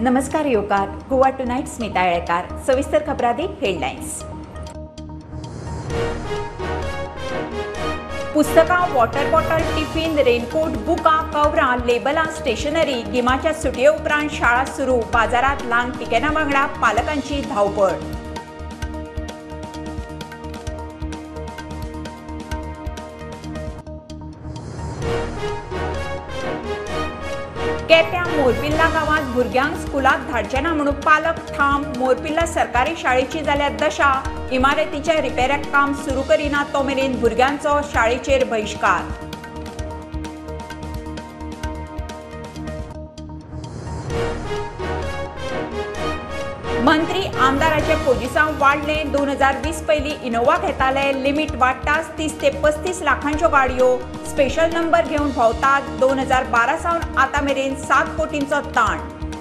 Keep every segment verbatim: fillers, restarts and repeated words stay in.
नमस्कार योकार गोवा टुनाइट स्मिता येळेकार सविस्तर खबरादी हेडलाइन्स। पुस्तकां, वॉटर बॉटल, टिफिन, रेनकोट, बुकां, कवरां, लेबलां, स्टेशनरी गिमाच्या सुटये उपरांत शाळा सुरू। बाजारात ल्हान टिकेनां वांगडा पालकांची धांवपळ। केप्यां मोरपिल्ला गावात भुरग्यांक स्कुलात धाडचे ना म्हणून पालक ठाम। मोरपिल्ला सरकारी शाळेची जाल्यार दशा। इमारतीच्या रिपेराक काम सुरू करिना तो मेरेन भुरग्यांचो शाळेचेर बहिष्कार। मंत्री आमदाराचे पोजिसांव वाडले। दोन हजार वीस पयली इनोवा घेताले। लिमीट वाडटाच तीस ते पस्तीस लाखांच्यो गाडयो स्पेशल नंबर घेवन भोंवतात। दोन हजार बारा सावन आता मेरेन सात कोटींचो ताण।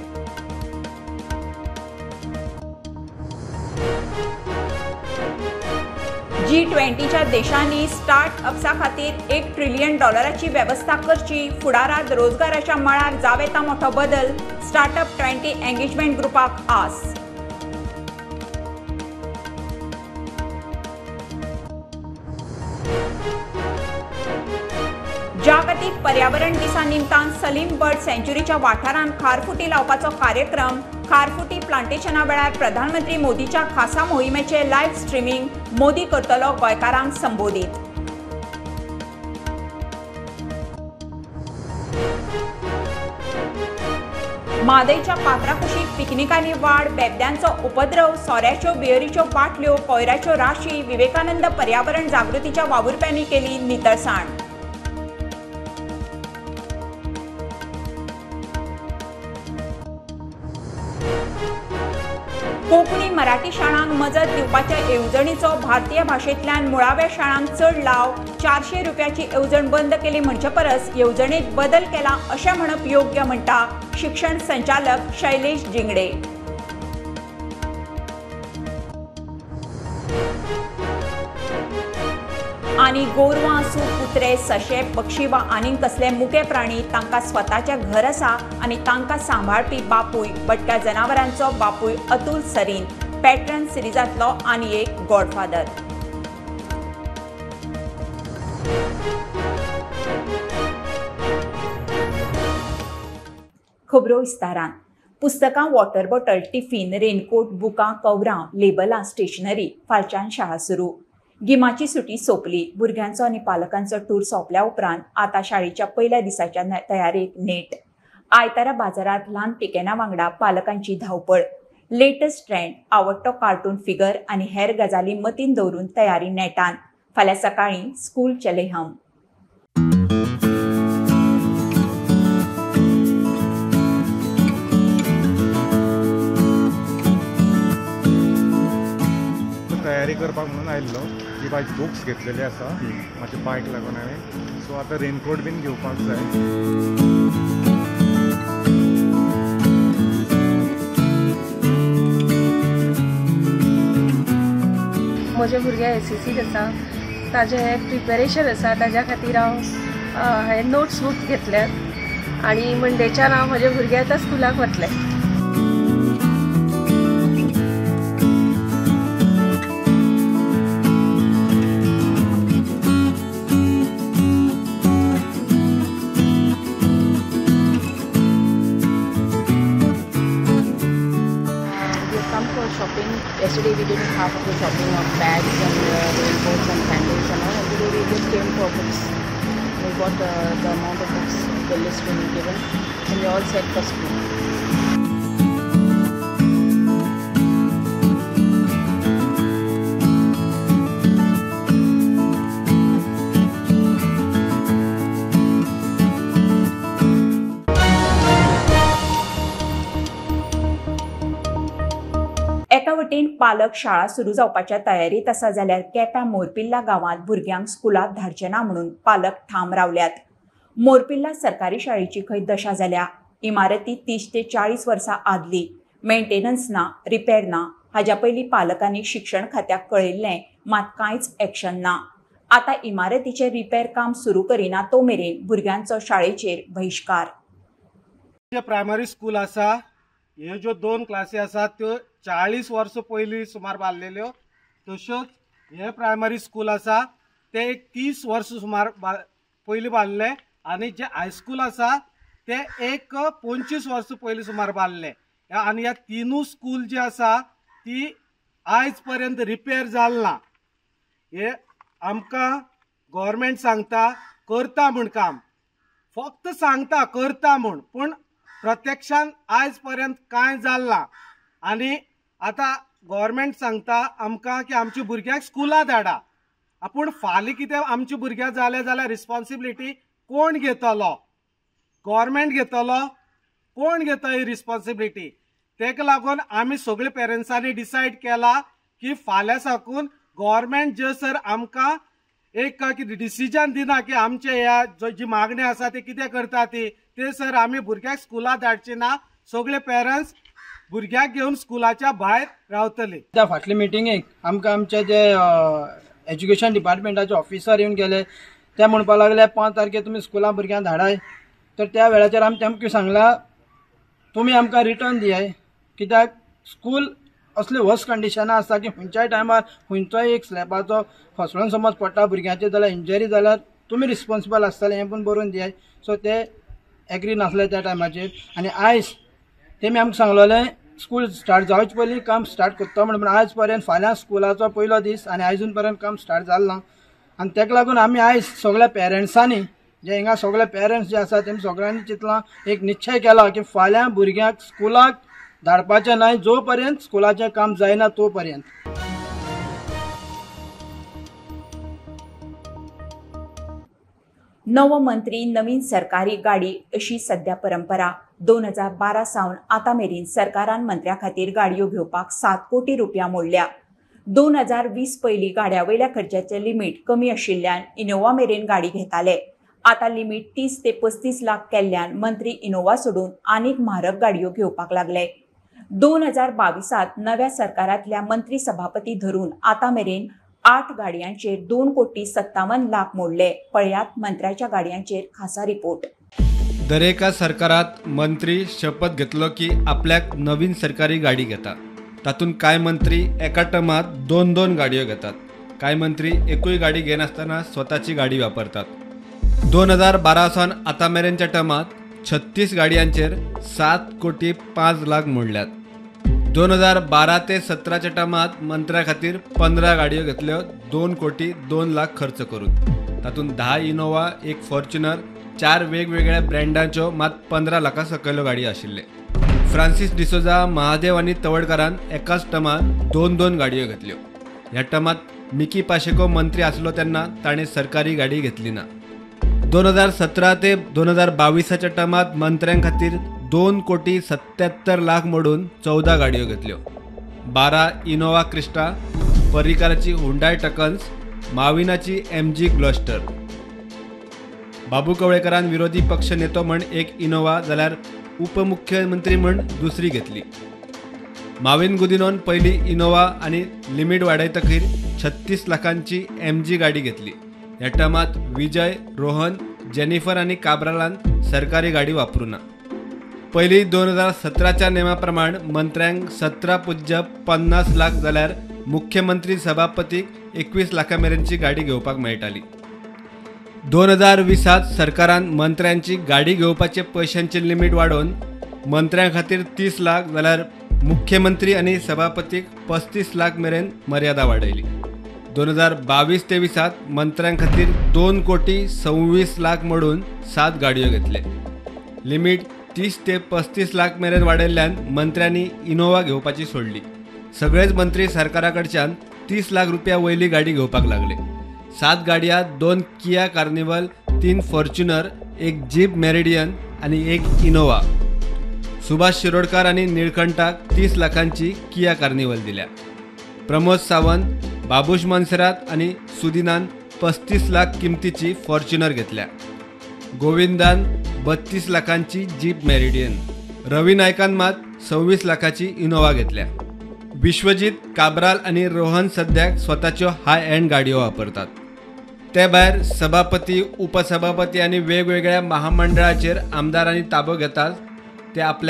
जी ट्वेंटीच्या देशांनी स्टार्ट अप्सा खातीर एक ट्रिलियन डॉलराची व्यवस्था करची। फुडारात रोजगाराच्या मळार जाव येता मोठो बदल। स्टार्टअप ट्वेंटी एंगेजमेंट ग्रुपाक आस। जागतिक पर्यावरण दिसा निमतान सलीम बर्ड सँच्युरीच्या वाठारांत खारफुटी लावपाचो कार्यक्रम। खारफुटी प्लांटेशना वेळार प्रधानमंत्री मोदीच्या खासा मोहिमेचे लायव्ह स्ट्रीमिंग। मोदी करतलो गोंयकारांक संबोधीत। मादयच्या पात्रा कुशीक पिकनिकांनी वाड। बेबद्यांचो उपद्रव, सोऱ्याच्यो बियरीच्यो बाटल्यो, कोयराच्यो राशी। विवेकानंद पर्यावरण जागृतीच्या वावुरप्यांनी केली नितळसाण। कोंकणी मराठी शाळांक मजत दिवपाच्या येवजणीचो भारतीय भाशेंतल्यान मुळाव्या शाळांक चड लाव। चारशे रुपयाची येवजण बंद केली म्हणचे परस येवजणेत बदल केला अशें म्हणप योग्य म्हणटा शिक्षण संचालक शैलेश जिंगडे। आनी गोरवां, सूप, कुत्रे, सशे, पक्षी वा आनीक कसले मुके प्राणी तांकां स्वताचे घर आसा आनी तांकां सांबाळपी बापूय भटक्या जनावरांचो बापूय अतुल सरीन पॅट्रन सिरिजांतलो आनी एक गॉडफादर। खबरो विस्तारान। पुस्तकां, वॉटर बॉटल, टिफिन, रेनकोट, बुकां, कवरां, लेबलां, स्टेशनरी फालच्यान शाळा सुरू। गिमाची सुटी सोंपली। भुरग्यांचो आनी पालकांचो टूर सोंपल्या उपरांत आता शाळेच्या पहिल्या दिसाच्या तयारेक नेट। आयतारा बाजारात ल्हान पिकेनां वांगडा पालकांची धांवपळ। लेटस्ट ट्रेंड, आवडटो कार्टून फिगर आनी हेर गजाली मतीन दवरून तयारी नेटान। फाल्यां सकाळीं स्कूल चले हम। तयारी करपाक म्हणून आयिल्लो की म्हाजे बुक्स घेतलेले आसा म्हाजे बायक लागून हांवें सो आतां रेनकोट बीन घेवपाक जाय। म्हजे भुरगे एसीसीत आसा ताजे प्रिपेरेशन आसा ताज्या खातीर हांव हे नोट्स बूक घेतल्यात आनी मंडेच्यान हांव म्हजे भुरगे आतां स्कुलाक वतले। Shopping. Yesterday we did half of the shopping of bags and uh, raincoats and sandals and all. And today we just came for books. We got the, the amount of books, the list will be given, and we all set for school. एका वटेन पालक शाळा सुरू जावपाच्या तयारीत आसा जाल्यार केप्यां मोरपिल्ला गावात भुरग्यांक स्कुलात धाडचे ना म्हणून पालक ठाम रावल्यात। मोरपिल्ला सरकारी शाळेची खंय दशा जाल्या। इमारती तीस ते चाळीस वर्सां आदली। मेंटेनन्स ना, रिपेर ना। हाज्या पयलीं पालकांनी शिक्षण खात्याक कळयल्लें मात कांयच एक्शन ना। आता इमारतीचे रिपेर काम सुरू करिना तो मेरेन भुरग्यांचो शाळेचेर बहिष्कार। प्रायमरी स्कूल आसा ह्यो ज्यो दोन क्लासी आसात त्यो चाळीस वर्सां पयलीं सुमार बांदलेल्यो, तश्योच हे प्रायमरी स्कूल आसा ते एक तीस वर्सां सुमार पयलीं बांदले आनी जे हायस्कूल आसा ते एक पंचवीस वर्सां पयलीं सुमार बांदले आनी ह्या तिनूय स्कूल जी आसा ती आयज पर्यंत रिपेर जाल ना। हे आमकां गव्हर्मेंट सांगता करता म्हण काम, फक्त सांगता करता म्हण, पूण प्रत्यक्षान आयज पर्यंत कांय जाल ना। आनी आतां गव्हर्मेंट सांगता आमकां की आमच्या भुरग्यांक स्कुलां धाडा, पूण फाल्यां कितें आमच्या भुरग्यांक जालें जाल्यार रिस्पॉन्सिबिलिटी कोण घेतलो? गव्हर्मेंट घेतलो? कोण घेता ही रिस्पॉन्सिबिलिटी? तेका लागून आमी सगळे पेरंट्सांनी डिसायड केला की फाल्यां साकून गव्हर्मेंट जे सर आमकां एक डिसिजन दिना की आमचे ह्या जी मागणी आसा ती कितें करता ती ते सर आमी भुरग्यांक स्कुलां धाडचे ना, सगळे पेरंट्स भुरग्यांक घेवन स्कुलाच्या भायर रावतले। त्या फाटले मिटिंगेक आमकां आमचे जे एज्युकेशन डिपार्टमेंटाचे ऑफिसर येवन गेले, ते म्हणपाक लागले पांच तारखेक तुमी स्कुलां भुरग्यांक धाडाय। तर त्या वेळाचेर आमी तेमकां सांगला तुमी आमकां रिटर्न दियाय, कित्याक स्कूल असले वर्स्ट कंडिशनां आसा की खंयच्याय टायमार खंयचोय एक स्लॅबाचो फसवण समज पडटा भुरग्यांचे जाल्यार इंजरी जाल्यार तुमी रिस्पॉन्सिबल आसतले हें पण बरोवन दियाय। सो ते एग्री नासले त्या टायमाचेर आनी आयज तेमी आमकां सांगलेलें स्कूल स्टार्ट जावचे पयलीं काम स्टार्ट करता म्हणून, आयज पर्यंत फाल्यां स्कुलाचो पयलो दीस आनी आयजून पर्यंत काम स्टार्ट जालें ना। आनी तेका लागून आमी आयज सगळ्या पेरंट्सांनी जे हिंगा सगळे पेरंट्स जे आसा तेमी सगळ्यांनी चिंतलां, एक निश्चय केला की फाल्यां भुरग्यांक स्कुलाक धाडपाचें न्हय जो पर्यंत स्कुलाचें काम जायना तो पर्यंत। नवो मंत्री नवीन सरकारी गाडी अशी सध्या परंपरा। दोन हजार बारा सावन आता मेरेन सरकारान मंत्र्या खातीर गाडयो घेवपाक सात कोटी रुपया मोडल्या। दोन हजार वीस पयली गाड्या वयल्या खर्चाचें लिमीट कमी आशिल्ल्यान इनोवा मेरेन गाडी घेताले। आता लिमीट तीस ते पस्तीस लाख केल्ल्यान मंत्री इनोवा सोडून आनीक म्हारग गाडयो घेवपाक लागले। दोन हजार बावीसात नव्या सरकारांतल्या मंत्री सभापती धरून आता मेरेन आठ गाडयांचेर दोन कोटी सत्तावन लाख मोडले। पळयात मंत्र्याच्या गाडयांचेर खासा रिपोर्ट। दरेका सरकारात मंत्री शपथ घेतलो की आपल्याक नवीन सरकारी गाडी घेता। तातूंत कांय मंत्री एका टर्मात दोन दोन गाडयो घेतात, कांय मंत्री एकूय गाडी घेनासतना स्वताची गाडी वापरतात। दोन हजार बारा सावन आता मेरेनच्या टर्मात छत्तीस गाडयांचेर सात कोटी पांच लाख मोडल्यात। दोन हजार बारा ते सतराच्या टर्मात मंत्र्या खातीर पंदरा गाडयो घेतल्यो दोन कोटी दोन लाख खर्च करून। तातूंत धा इनोवा, एक फॉर्च्युनर, चार वेगवेगळ्या ब्रँडांच्यो मात पंदरा लाखां सकयल्यो गाडी आशिल्ले। फ्रांसीस डिसोजा, महादेव आनी तवडकरान एकाच टर्मात दोन दोन गाडयो घेतल्यो। ह्या टर्मात मिकी पाशेको मंत्री आसलो तेन्ना ताणें सरकारी गाडी घेतली ना। दोन हजार सतरा ते दोन हजार बावीसाच्या टर्मात मंत्र्यां खातीर दोन कोटी सत्याहत्तर लाख मोडून चौदा गाडयो घेतल्यो। बारा इनोवा क्रिस्टा, पर्रीकाराची हुंडाय टकन्स, माविनाची एम जी ग्लॉस्टर। बाबू कवळेकरान विरोधी पक्ष नेतो म्हण एक इनोवा जाल्यार उपमुख्यमंत्री म्हण दुसरी घेतली। माविन गुदिनोन पयली इनोवा आनी लिमीट वाडयतकीर छत्तीस लाखांची एम जी गाडी घेतली। ह्या टर्मात विजय, रोहन, जेनिफर आनी काब्रालान सरकारी गाडी वापरूना। पयली दोन हजार सतराच्या नेमा प्रमाण मंत्र्यांक सतरा पुज्य पन्नास लाख जाल्यार मुख्यमंत्री सभापतीक एकवीस लाखां मेरेनची गाडी घेवपाक मेळटाली। दोन हजार वीसात सरकारान मंत्र्यांची गाडी घेवपाचे पयशांचे लिमीट वाडोवन मंत्र्यां खातीर तीस लाख जाल्यार मुख्यमंत्री आनी सभापतीक पस्तीस लाख मेरेन मर्यादा वाडयली। दोन हजार बावीस तेवीसात मंत्र्यां खातीर दोन कोटी सव्वीस लाख मोडून सात गाडयो घेतले। लिमीट तीस ते पस्तीस लाख मेरेन वाडयल्ल्यान मंत्र्यांनी इनोवा घेवपाची सोडली। सगळेच मंत्री सरकारा कडच्यान तीस लाख रुपया वयली गाडी घेवपाक लागले। सात गाडया, दोन किया कार्निवल, तीन फॉर्च्युनर, एक जीप मेरिडियन आनी एक इनोवा। सुभाष शिरोडकार आनी निळकंठाक तीस लाखांची किया कार्निवल दिल्या। प्रमोद सावंत, बाबूश मनसेरात आनी सुदिनान पस्तीस लाख किमतीची फॉर्च्युनर घेतल्या। गोविंदान बत्तीस लाखांची जीप मेरिडियन। रवी नायकान मात सव्वीस लाखाची इनोवा घेतल्या। विश्वजीत, काब्राल आनी रोहन सद्याक स्वताच्यो हाय एंड गाडयो वापरतात। ते भायर सभापती, उपसभापती आनी वेगवेगळ्या महामंडळाचेर आमदारांनी ताबो घेतात ते आपल्याक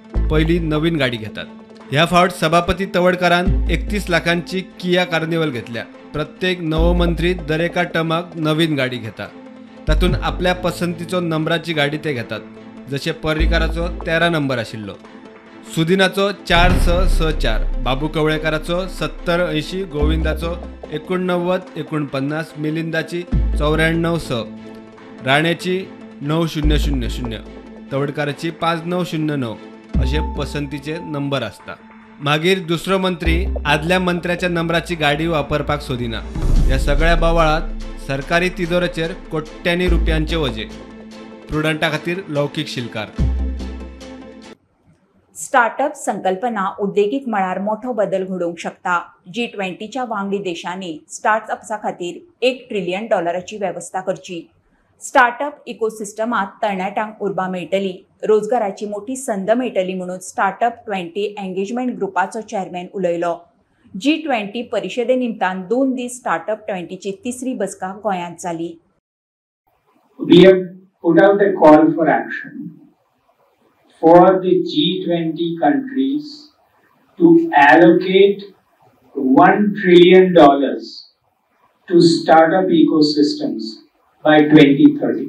पहिली नवीन गाडी घेतात. ह्या फावट सभापती तवडकरान एकतीस लाखांची किया कार्निवल घेतल्या. प्रत्येक नवमंत्री दरेका टर्माक नवीन गाडी घेता. तातून आपल्या पसंतीचो नंबराची गाडी ते घेतात. जशे पर्रीकाराचो तेरा नंबर आशिल्लो, सुदिनाचो चार स स चार, बाबू कवळेकाराचो सत्तर ऐंशी, गोविंदाचो एकोणनव्वद एकोणपन्नास, मिलिंदाची चौऱ्याण्णव स, राणेची नऊ शून्य शून्य शून्य, तवडकाराची पाच नऊ शून्य नऊ असे पसंतीचे नंबर असता. मागीर दुसरो मंत्री आदल्या मंत्र्याच्या नंबराची गाडी वापरपाक सोदिना. या सगळ्या बोवाळात सरकारी तिजोरेचेर कोट्यांनी रुपयांचे वजे. प्रुडंटा खातीर लौकीक शिलकार. स्टार्टअप संकल्पना उद्देगीक मळार मोठो बदल घडोवंक शकता. जी ट्वेंटीच्या वांगडी देशांनी स्टार्टअप्सा खातीर एक ट्रिलियन डॉलराची वेवस्था करची. स्टार्टअप इकोसिस्टमात तरणाट्यांक उर्बा मेळटली, रोजगाराची मोठी संद मेळटली म्हणून स्टार्टअप ट्वेंटी एंगेजमेंट ग्रुपाचो चेअरमॅन उलयलो. जी ट्वेंटी परिशदे निमतान दोन दीस स्टार्टअप ट्वेंटीची तिसरी बसका गोंयांत जाली. We have put out a call for action for the G twenty countries to allocate one trillion dollars to startup ecosystems by twenty thirty.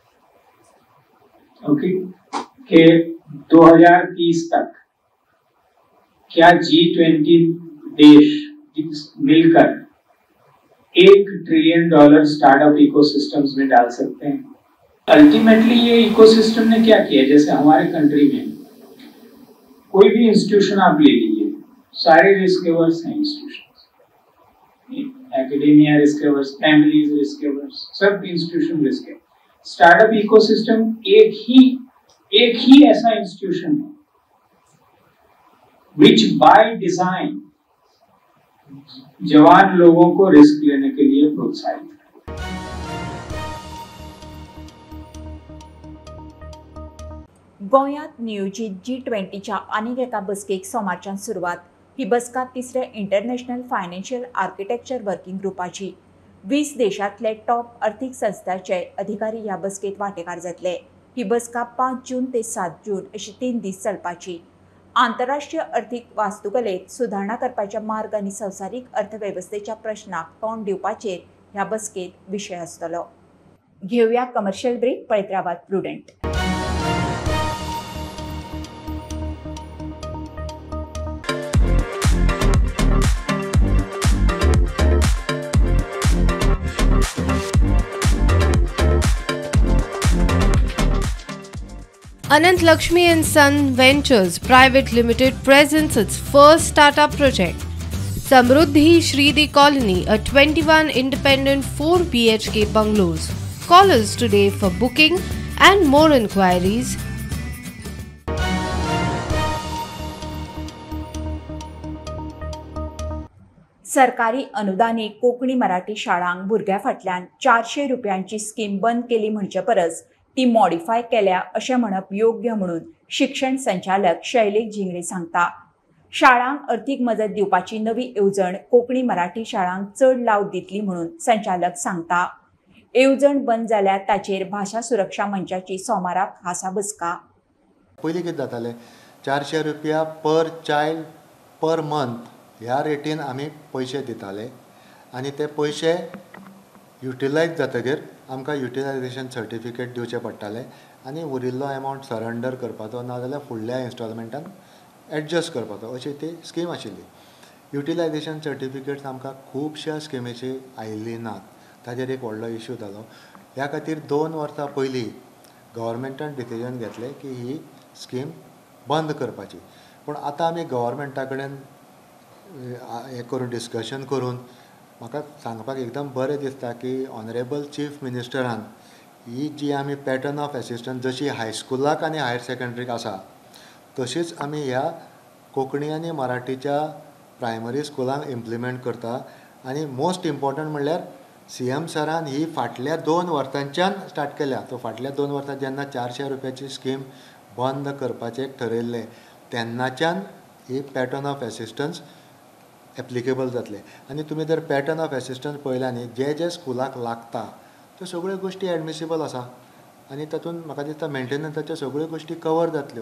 Okay, के दो हज़ार तीस तक क्या जी ट्वेंटी देश मिलकर एक ट्रिलियन डॉलर स्टार्टअप इकोसिस्टम्स में डाल सकते हैं? अल्टीमेटली ये इकोसिस्टम ने क्या किया, जैसे हमारे कंट्री में कोई भी इंस्टीट्यूशन आप ले लीजिए, सारे रिस्क एवर्स हैं institutions, academia risk averse, families risk averse, सब इंस्टीट्यूशन रिस्क है. स्टार्टअप इकोसिस्टम एक ही एक ही ऐसा इंस्टीट्यूशन है विच बाय डिजाइन जवान लोगों को रिस्क लेने के लिए प्रोत्साहित है. गोंयांत नियोजित जी ट्वेंटीच्या आनीक एका बसकेक सोमारच्यान सुरवात. ही बसका तिसऱ्या इंटरनॅशनल फायनान्शियल आर्किटेक्चर वर्किंग ग्रुपाची. वीस देशांतले टॉप अर्थीक संस्थांचे अधिकारी ह्या बसकेत वांटेकार जातले. ही बसका पांच जून ते सात जून अशी तीन दीस चलपाची. आंतरराष्ट्रीय अर्थीक वास्तुकलेत सुधारणा करपाच्या मार्ग आनी संवसारीक अर्थवेवस्थेच्या प्रश्नाक तोंड दिवपाचेर ह्या बसकेत विशय आसतलो. घेवया कमर्शियल ब्रेक, पळयत रावात prudent. Anant Lakshmi and Son Ventures Private Limited presents its first startup project, Samruddhi Shridi Colony, a twenty-one independent four B H K bungalows. Call us today for booking and more inquiries. सरकारी अनुदानीक कोंकणी मराठी शाळांक भुरग्यां फाटल्यान चारशे रुपयांची scheme बंद केली म्हणचे परस ती मॉडिफाय केल्या अशें म्हणप योग्य म्हणून शिक्षण संचालक शैलेश जिंगडे सांगता. शाळांक अर्थीक मजत दिवपाची नवी येवजण कोंकणी मराठी शाळांक चड लाव दितली म्हणून संचालक सांगता. येवजण बंद जाल्यार ताचेर भाशा सुरक्षा मंचाची सोमाराक खासा बसका. पयलीं कितें जातालें, चारशे रुपया पर चायल्ड पर मंथ ह्या रेटीन आमी पयशे दिताले आनी ते पयशे युटिलायज जातकीर आमकां युटिलायजेशन सर्टिफिकेट दिवचें पडटालें आनी उरिल्लो एमावंट सरेंडर करपाचो ना जाल्यार फुडल्या इन्स्टॉलमेंटान एडजस्ट करपाचो अशी ती स्कीम आशिल्ली. युटिलायजेशन सर्टिफिकेट्स आमकां खुबश्या स्किमीची आयिल्ली नात. ताजेर एक व्हडलो इश्यू जालो. ह्या खातीर दोन वर्सां पयलीं गव्हर्मेंटान डिसिजन घेतलें की ही स्कीम बंद करपाची. पूण आतां आमी गव्हर्मेंटा कडेन हें करून डिस्कशन करून म्हाका सांगपाक एकदम बरें दिसता की ऑनरेबल चीफ मिनिस्टरान ही जी आमी पॅटर्न ऑफ एसिस्टंस जशी हायस्कुलाक आनी हायर सेकंड्रीक आसा तशीच आमी ह्या कोंकणी आनी मराठीच्या प्रायमरी स्कुलांक इम्प्लिमेंट करता. आनी मोस्ट इम्पॉर्टंट म्हणल्यार सी एम सरान ही फाटल्या दोन वर्सांच्यान स्टार्ट केल्या. तो फाटल्या दोन वर्सां जेन्ना चारशे रुपयाची स्कीम बंद करपाचें ठरयल्लें तेन्नाच्यान ही पॅटर्न ऑफ एसिस्टंस एप्लिकेबल जातले. आनी तुमी जर पॅटर्न ऑफ एसिस्टंस पळयला न्ही, जे जे स्कुलाक लागता त्यो सगळ्यो गोश्टी एडमिसिबल आसा आनी तातूंत म्हाका दिसता मेंटेनन्साच्यो सगळ्यो गोश्टी कवर जातल्यो.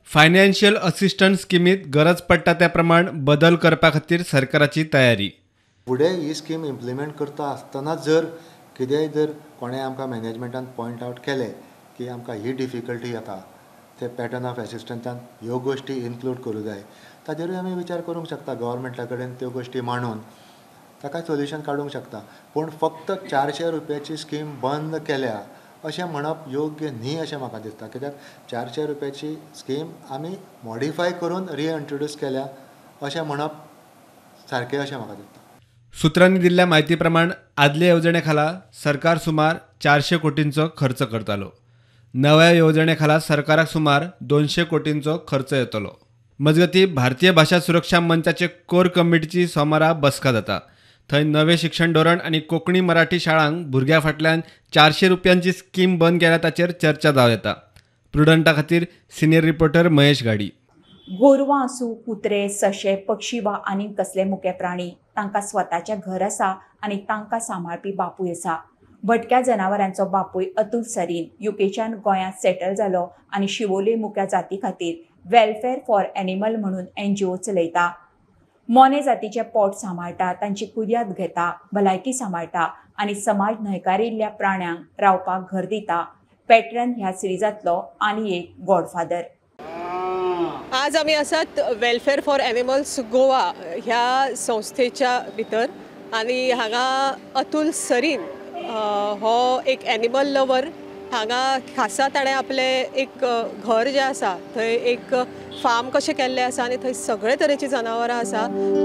फायनान्शियल असिस्टंट स्किमीत गरज पडटा त्या प्रमाण बदल करपा खातीर सरकाराची तयारी. फुडें ही स्कीम इम्प्लिमेंट करता आसतना जर कितेंय जर कोणें आमकां मॅनेजमेंटान पॉयंट आवट केलें की आमकां ही डिफिकल्टी येता, ते पॅटर्न ऑफ एसिस्टंटान ह्यो गोश्टी इन्क्लूड करूं जाय, ताजेरूय आमी विचार करूंक शकता. गव्हर्मेंटा कडेन त्यो गोश्टी मांडून ताका सोल्युशन काडूंक शकता. पूण फक्त चारशे रुपयाची स्कीम बंद केल्या अशें म्हणप योग्य न्ही अशें म्हाका दिसता. कित्याक चारशे रुपयाची स्कीम आमी मॉडिफाय करून रिइंट्रोड्यूस केल्या अशें म्हणप सारकें अशें म्हाका दिसता. सुत्रांनी दिल्ल्या म्हायती प्रमाण आदले येवजणे खाला सरकार सुमार चारशे कोटींचो खर्च करतालो. नव्या येवजणे खाला सरकाराक सुमार दोनशे कोटींचो खर्च येतलो. मजगती भारतीय भाषा सुरक्षा मंचाचे कोर कमिटीची सोमारा बसका जाता. थंय नवे शिक्षण धोरण आनी कोंकणी मराठी शाळांक भुरग्यां फाटल्यान चारशे रुपयांची स्कीम बंद केल्या ताचेर चर्चा जाव येता. प्रुडंटा खातीर सिनियर रिपोर्टर महेश गाडी. गोरवां आसूं, कुत्रे, सशे, पक्षी वा आनी कसले मुके प्राणी, तांकां स्वताचें घर आसा आनी तांकां सांबाळपी बापूय आसा. भटक्या जनावरांचो बापूय अतुल सरीन युकेच्यान गोंयांत सेटल जालो आनी शिवोले मुक्या जाती खातीर वेलफेअर फॉर एनिमल म्हणून एनजीओ चलयता. मोने जातीचे पोट सांबाळटा, तांची कुर्याद घेता, भलायकी सांबाळटा आनी समाज न्हयकारिल्ल्या प्राण्यांक रावपाक घर दिता. पॅट्रन ह्या सिरिजांतलो आनी एक गॉडफादर. आज आमी आसात वेलफेअर फॉर एनिमल्स गोवा ह्या संस्थेच्या भितर आनी हांगा अतुल सरीन हो एक एनिमल लवर. हांगा खासा ताणें आपलें एक घर जें आसा थंय एक फार्म कशें केल्लें आसा आनी थंय सगळे तरेची जनावरां आसा.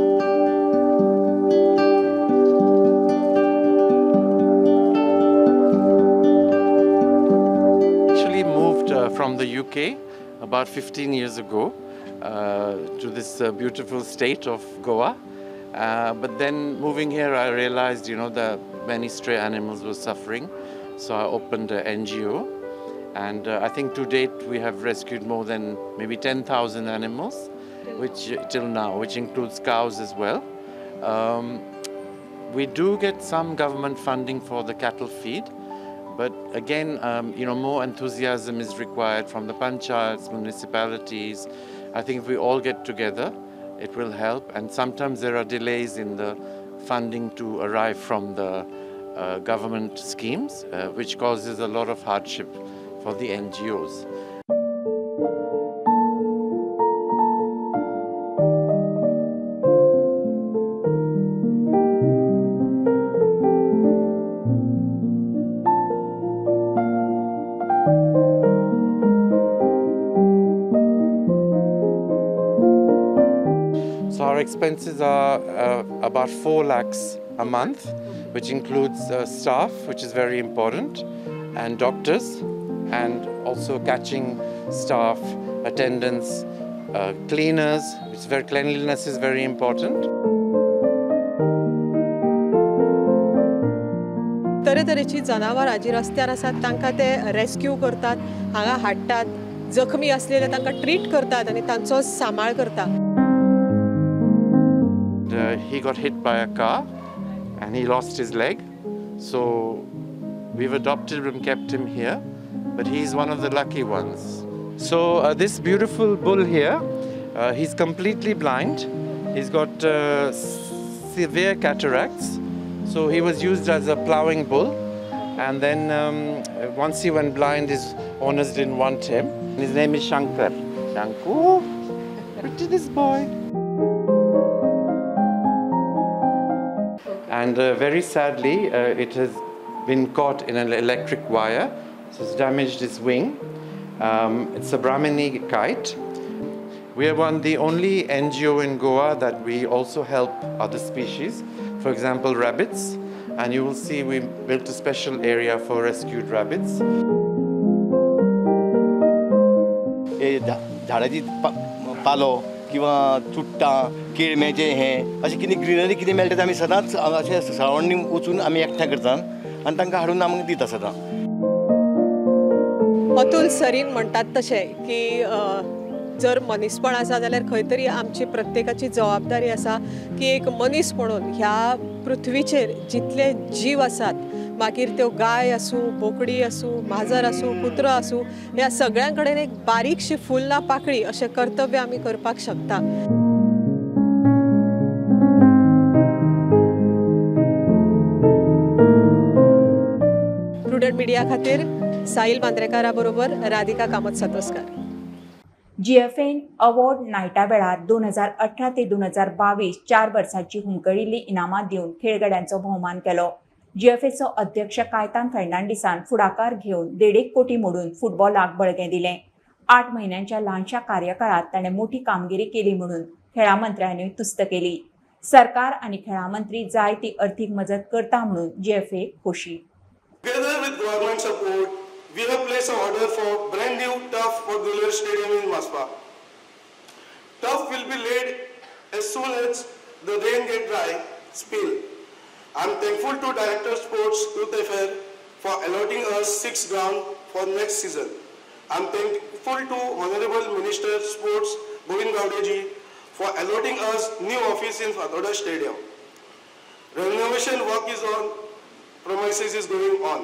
Actually moved uh, from the U K about fifteen years ago uh, to this uh, beautiful state of Goa. Uh, but then moving here, I realized, you know, that many stray animals were suffering. So I opened an N G O, and uh, I think to date we have rescued more than maybe ten thousand animals, which till now, which includes cows as well. Um, we do get some government funding for the cattle feed, but again, um, you know, more enthusiasm is required from the panchayats, municipalities. I think if we all get together, it will help. And sometimes there are delays in the funding to arrive from the Uh, government schemes, uh, which causes a lot of hardship for the N G Os. So our expenses are uh, about four lakhs a month, which includes uh, staff, which is very important, and doctors, and also catching staff, attendants, uh, cleaners. It's very cleanliness is very important. तरेतरेची जनावरां जी रस्त्यार आसात तांकां ते rescue करतात, हांगा हाडटात, जखमी असलेले तांकां ट्रीट करतात आनी तांचो सांबाळ करतात. Uh, he got hit by a car and he lost his leg, so we've adopted him, kept him here, but he's one of the lucky ones. So uh, this beautiful bull here, uh, he's completely blind. He's got uh, severe cataracts, so he was used as a plowing bull, and then um, once he went blind, his owners didn't want him. His name is Shankar. Shanku, look at this boy. And uh, very sadly, uh, it has been caught in an electric wire, so it's damaged its wing. Um, it's a Brahmini kite. We are one the only N G O in Goa that we also help other species, for example rabbits, and you will see we built a special area for rescued rabbits. झाडाची पालो किंवा चुट्टां केळम्याचे हें अशें कितें greenery कितें मेळटा तें आमी सदांच अशें सरावंडींग वचून आमी एकठांय करतात आनी तांकां हाडून आमकां दिता सदां. अतुल सरीन म्हणटात तशें की जर मनीसपण आसा जाल्यार खंय तरी आमची प्रत्येकाची जबाबदारी आसा की एक मनीस म्हणून ह्या पृथ्वीचेर जितले जीव आसात मागीर त्यो गाय आसूं, बोकडी आसूं, माजर आसूं, कुत्रो आसूं, ह्या सगळ्यां कडेन एक बारीकशी फूल ना पाकळी अशें कर्तव्य आमी करपाक शकता. प्रुडंट मिडिया खातीर साहिल मांद्रेकारा बरोबर राधिका कामत सातोस्कार. जीएफएन अवॉर्ड नायटा वेळार दोन हजार अठरा ते दोन हजार बावीस चार वर्सांची हुमकळिल्ली इनामां दिवन खेळगड्यांचो भोवमान केलो. जीएफएचो अध्यक्ष कायतान फेर्नांडीसान फुडाकार घेवन देड एक कोटी मोडून फुटबॉलाक बळगें दिलें. आठ म्हयन्यांच्या ल्हानशा कार्यकाळात ताणें मोठी कामगिरी केली म्हणून खेळां मंत्र्यांनी तुस्त केली. सरकार आनी खेळां मंत्री जाय ती अर्थीक मजत करता म्हणून जीएफए खोशी. Together with government support, we have placed an order for brand new turf for Guler Stadium in Maspa. Turf will be laid as soon as the rain get dry spill. I am thankful to Director Sports Youth Affair for allotting us six ground for next season. I am thankful to Honorable Minister Sports Govind Gowdeji for allotting us new office in Fadoda Stadium. Renovation work is on. Premises is going on,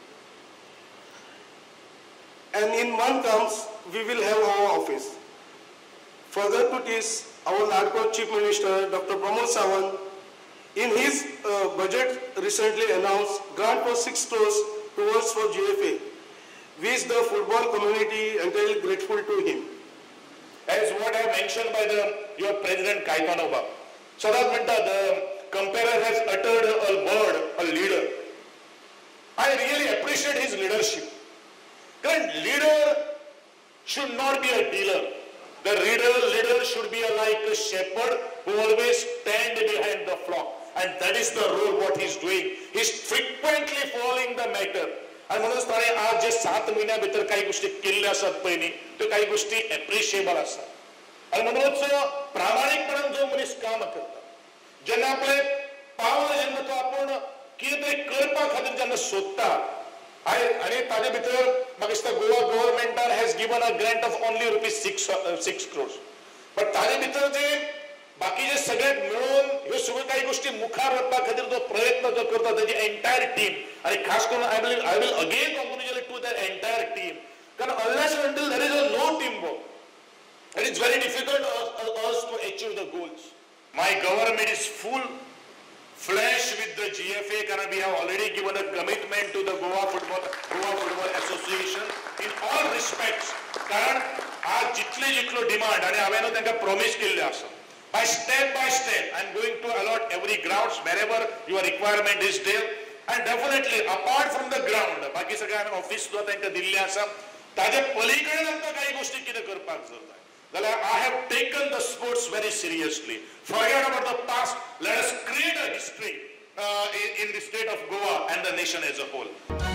and in month comes we will have our office. Further to this, our Ladko Chief Minister Doctor Pramod Sawant, in his uh, budget recently announced grant for six crores towards for G F A, which the football community entirely grateful to him. As what I mentioned by the your President Kaitanova, Sadat Manta, the comparer has uttered a word, a leader. I really appreciate his leadership. Because leader should not be a dealer. The leader, leader should be a, like a shepherd who always stand behind the flock. And that is the role what he's doing. He's frequently following the matter. आणि म्हणूनच ताणें आज जे सात महिन्या भितर काही गोष्टी केल्ल्यो आसात पळय न्ही त्यो काही गोष्टी एप्रिशिएबल आसात. आनी म्हणूनच प्रामाणीकपणान जो मनीस काम करता, जेन्ना आपले पावल जेन्ना तो आपूण कितें तरी करपा खातीर जेन्ना सोदता, आनी ताजे भितर म्हाका दिसता गोवा गव्हर्मेंटान has given a grant of only rupees six six crores. But ताजे भितर जे बाकीचे सगळे मिळून ह्यो सगळ्यो काही गोष्टी मुखार व्हरपा खातीर जो प्रयत्न जो करता ताजी एंटायर टीम, आनी खास करून I will I will again congratulate to that entire team. कारण unless and until there is a no team work, it is very difficult us to achieve the goals. My government is full flesh with the G F A, because we have already given a commitment to the Goa Football Goa Football Association in all respects. कारण आज जितले जितलो demand आणि हांवें तांकां promise केल्ले आसा, by step by step I am going to allot every grounds wherever your requirement is there, and definitely apart from the ground बाकी सगळे हांवें ऑफिस सुद्दां तांकां दिल्लें आसा. ताजे पलीकडे आमकां काही गोष्टी कितें करपाक जर जाय जाल्यार I have taken the sports very seriously. Forget about the past. Let us create a history uh, in, in the state of Goa and the nation as a whole.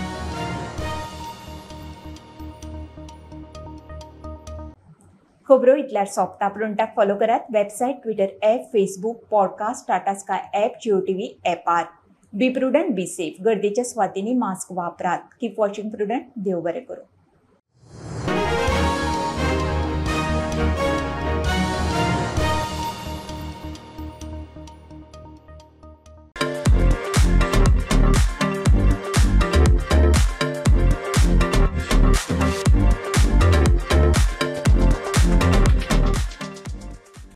खबरो इतल्यार सोंपता. प्रुडंटाक फॉलो करात. Website, Twitter app, Facebook, podcast, Tata Sky app, Jio TV ॲपार. Be prudent, be safe. गर्देच्या सुवातींनी mask वापरात. Keep watching prudent. देव बरें करूं.